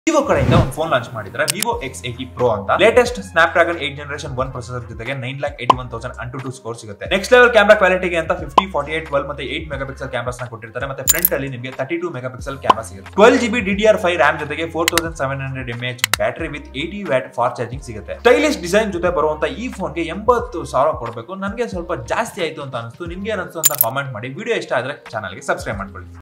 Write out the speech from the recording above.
Vivo ಕಡೆಯಿಂದ ಒಂದು phone launch ಮಾಡಿದ್ರೆ Vivo X80 Pro ಅಂತ ಲೇಟೆಸ್ಟ್ ಸ್ನ್ಯಾಪ್ಡ್ರಾಗನ್ 8 ಜನರೇಷನ್ 1 ಪ್ರೊಸೆಸರ್ ಜೊತೆಗೆ 9,81,000 Antutu ಸ್ಕೋರ್ ಸಿಗುತ್ತೆ. ನೆಕ್ಸ್ಟ್ ಲೆವೆಲ್ ಕ್ಯಾಮೆರಾ ಕ್ವಾಲಿಟಿಗೆ ಅಂತ 50, 48, 12 ಮತ್ತೆ 8 ಮೆಗಾಪಿಕ್ಸೆಲ್ ಕ್ಯಾಮೆರಾಸ್ ನ ಕೊಟ್ಟಿರ್ತಾರೆ. ಮತ್ತೆ ಫ್ರಂಟ್ ಅಲ್ಲಿ ನಿಮಗೆ 32 ಮೆಗಾಪಿಕ್ಸೆಲ್ ಕ್ಯಾಮೆರಾ ಸಿಗುತ್ತೆ. 12GB DDR5 RAM ಜೊತೆಗೆ 4700 mAh battery with 80 watt fast charging ಸಿಗುತ್ತೆ. ಸ್ಟೈಲಿಶ್ ಡಿಸೈನ್ ಜೊತೆ ಬರುವಂತ ಈ ಫೋನ್ಗೆ 80,000 ಕೊಡಬೇಕು. ನನಗೆ ಸ್ವಲ್ಪ ಜಾಸ್ತಿ ಆಯ್ತು ಅಂತ ಅನಿಸ್ತು. ನಿಮ್ಗೆ ಏನು ಅನಿಸ್ತು ಅಂತ ಕಾಮೆಂಟ್ ಮಾಡಿ. ವಿಡಿಯೋ ಇಷ್ಟ ಆದ್ರೆ ಚಾನಲ್ಗೆ ಸಬ್ಸ್ಕ್ರೈಬ್ ಮಾಡ್ಕೊಳ್ಳಿ.